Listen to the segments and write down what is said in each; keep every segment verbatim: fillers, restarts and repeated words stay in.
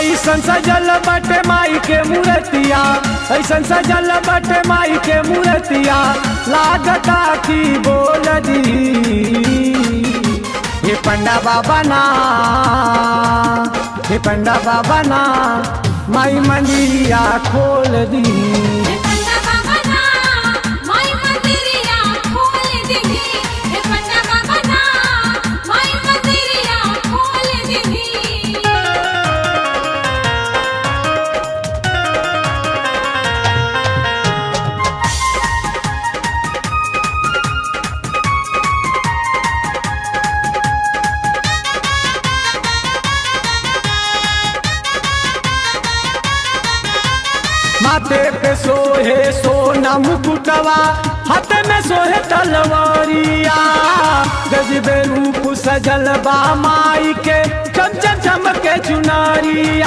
ऐसन सजल बटे माई के मूर्तिया, ऐसन सजल बटे माई के मूर्तिया, लागता की बोल दी हे पंडा बाबा ना, हे पंडा बाबा ना, माई मंदिरिया खोल दी। माथे पे सोहे सोना मुकुटवा, हाथ में सोहे तलवारिया, गजबे रूप सजल बा माई के, चम चम चमके चुनरिया।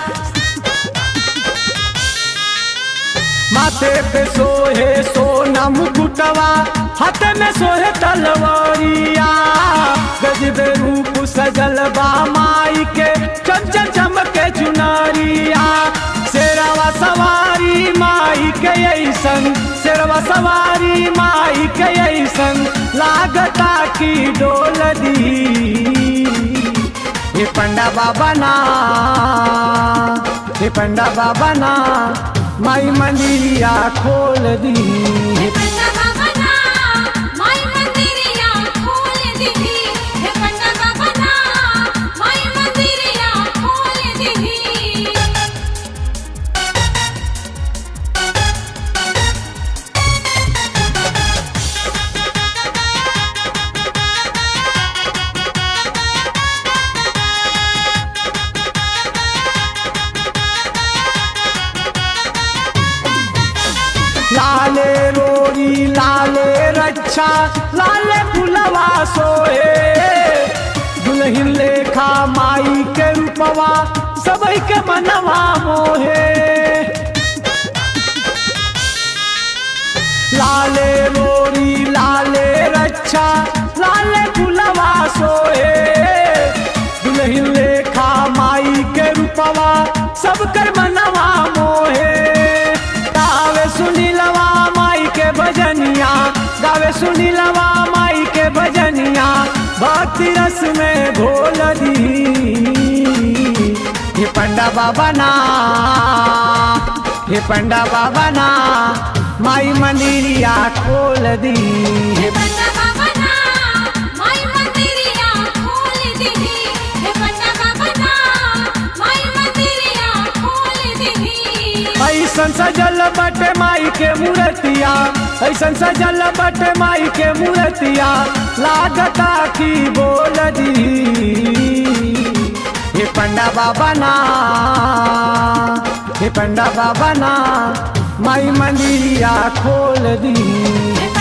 माथे पे सोहे सोना मुकुटवा, हाथ में सोहे तलवारिया, गजबे रूप सजल बा माई के, चम चम चमके चुनरिया। शेरवा सवारी माई के ऐसन, शेरवा सवारी माई के ऐसन, लागता की डोल दी हे पंडा बाबा ना, हे पंडा बाबा ना, माई मंदिरिया खोल दी। लाले रोरी लाले रक्षा, लाले फुलवा सोए, दुल्हन लेखा माई के रूपवा, सबई के मनवा मोहे। लाले रोरी लाले रक्षा, लाले फुलवा सोए, दुल्हन लेखा माई के रूपवा, सब कर मनवा मोहे। गावे सुनीलवा माई के भजनिया, गावे सुनीलवा माई के भजनिया, भक्ति रस में घोल दी हे पंडा बाबा ना, हे पंडा बाबा ना, माई मंदिरिया खोल दी। हे पंडा बाबा ना, माई मंदिरिया खोल दी, हे पंडा बाबा ना, माई मंदिरिया खोल दी। ऐसन सजल बटे माई के मूर्तिया, ऐसन सजल बटे माई के मूर्तिया, लागता की बोल दी हे पंडा बाबा ना, हे पंडा बाबा ना, माई मंदिरिया खोल दी।